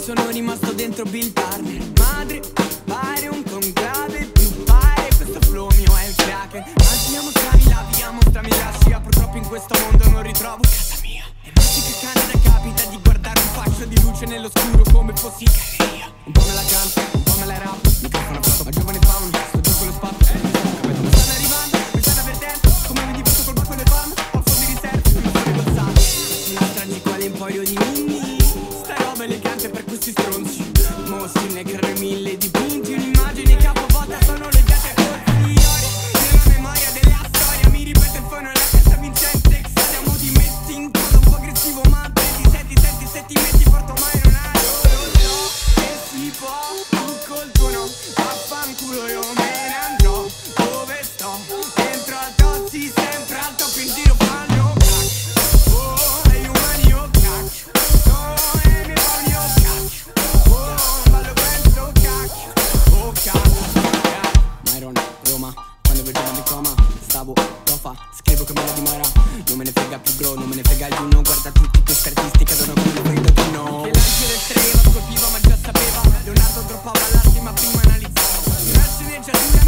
sono rimasto dentro Bill Turner. Madre, pare un conclave, più pare questo flow mio è il crack. Mangiamo scavi, laviamo strami lascia. Purtroppo in questo mondo non ritrovo casa mia. E massi che Canada capita di guardare un fascio di luce nell'oscuro come fossi in galleria. Un po' me la canto, un po' me la rap. Microfono fatto, ma giovane Faun, sto giù con lo spazio. Mi stanno arrivando, mi stanno avvertendo. Come mi diverto col bacco del fam, ho fondi riserve, mi sono ribalzato. Una strage quale emporio di mini. Sta roba elegante per questi stronzi. Mostri ne creano mille dipinti. Un'immagine capovolta sono legate a corpi. Nella memoria della storia mi ripeto il fono e la testa vincente. Exadiamo ti metti in coda un po' aggressivo, ma te ti senti se ti metti porto mai non hai. Lo so che si può, tu col tuo no. Vaffanculo io me ne andrò. Dove sto? Dentro al tozzi, sempre al top in giro fanno crack. Oh, e gli umani oh cacchio. Oh, e i miei pauni oh cacchio. Oh, ballo questo cacchio. Oh cacchio. Myron, Roma, quando vedevo in coma stavo tofa, scrivo che me la dimora. Non me ne frega più bro, non me ne frega il uno. Guarda tutti questi artisti cadono come il freddo che no. Che l'angelo estrema scolpiva ma già sapeva. Leonardo droppava l'arte ma prima analizzava. Una sceneggiatura